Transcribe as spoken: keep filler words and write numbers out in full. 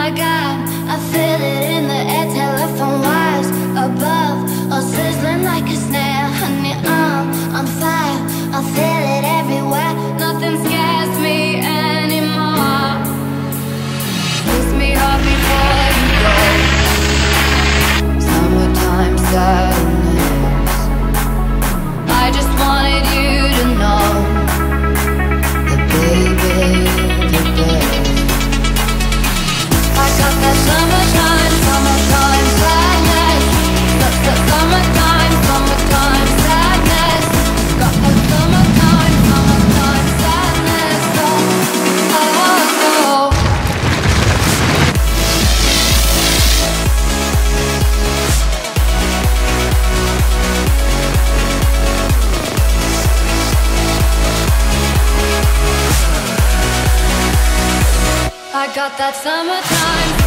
my God, I feel it in the air, telephone wires above, all sizzling like a snare. Honey, I'm on fire, I feel it everywhere. Nothing scares me anymore. Kiss me hard before you go. Summertime sadness. I just wanted you to know that, baby, you're the best. I got that summertime, summertime sadness. That's that summertime, summertime sadness. Got that summertime, summertime sadness. Oh, oh, oh. I got that summertime.